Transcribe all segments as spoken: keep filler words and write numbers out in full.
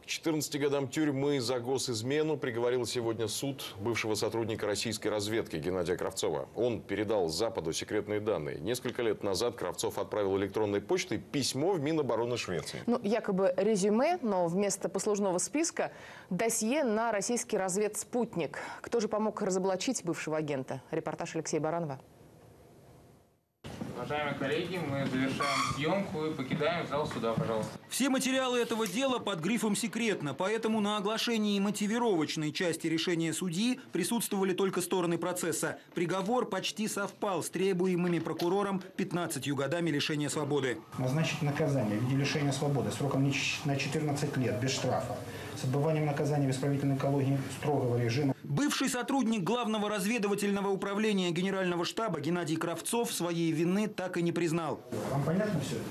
четырнадцати годам тюрьмы за госизмену приговорил сегодня суд бывшего сотрудника российской разведки Геннадия Кравцова. Он передал Западу секретные данные. Несколько лет назад Кравцов отправил электронной почтой письмо в Минобороны Швеции. Ну, якобы резюме, но вместо послужного списка досье на российский разведспутник. Кто же помог разоблачить бывшего агента? Репортаж Алексея Баранова. Уважаемые коллеги, мы завершаем съемку и покидаем зал суда, пожалуйста. Все материалы этого дела под грифом «секретно», поэтому на оглашении мотивировочной части решения судьи присутствовали только стороны процесса. Приговор почти совпал с требуемыми прокурором пятнадцатью годами лишения свободы. Назначить наказание в виде лишения свободы сроком на четырнадцать лет без штрафа, с отбыванием наказания в исправительной колонии строгого режима. Бывший сотрудник Главного разведывательного управления Генерального штаба Геннадий Кравцов своей вины так и не признал. Вам понятно все это?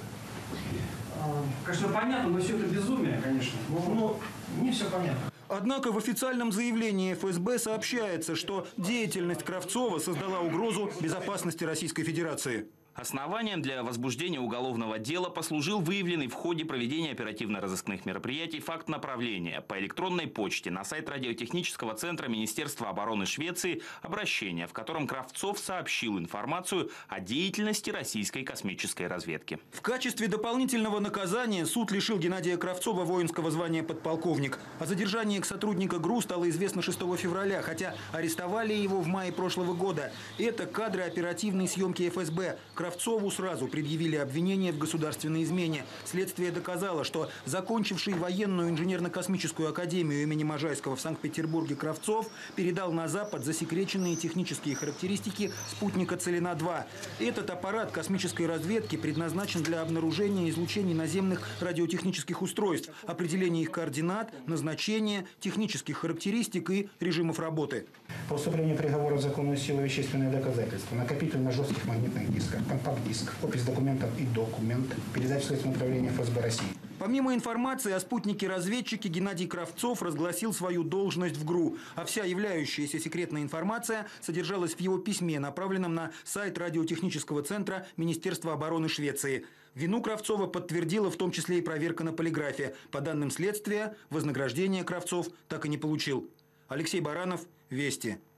Конечно, понятно, но все это безумие, конечно. Но не все понятно. Однако в официальном заявлении эф эс бэ сообщается, что деятельность Кравцова создала угрозу безопасности Российской Федерации. Основанием для возбуждения уголовного дела послужил выявленный в ходе проведения оперативно-розыскных мероприятий факт направления по электронной почте на сайт радиотехнического центра Министерства обороны Швеции обращения, в котором Кравцов сообщил информацию о деятельности российской космической разведки. В качестве дополнительного наказания суд лишил Геннадия Кравцова воинского звания подполковник. О задержании сотрудника ГРУ стало известно шестого февраля, хотя арестовали его в мае прошлого года. Это кадры оперативной съемки эф эс бэ. Кравцову сразу предъявили обвинение в государственной измене. Следствие доказало, что закончивший военную инженерно-космическую академию имени Можайского в Санкт-Петербурге Кравцов передал на Запад засекреченные технические характеристики спутника Целина-два. Этот аппарат космической разведки предназначен для обнаружения излучений наземных радиотехнических устройств, определения их координат, назначения, технических характеристик и режимов работы. По вступлению приговора в законную силу вещественные доказательства, накопитель на жестких магнитных дисках, компакт-диск, опись документов и документ, передать в Следственное управление эф эс бэ России. Помимо информации о спутнике-разведчике, Геннадий Кравцов разгласил свою должность в ГРУ, а вся являющаяся секретная информация содержалась в его письме, направленном на сайт радиотехнического центра Министерства обороны Швеции. Вину Кравцова подтвердила в том числе и проверка на полиграфе. По данным следствия, вознаграждение Кравцов так и не получил. Алексей Баранов, Вести.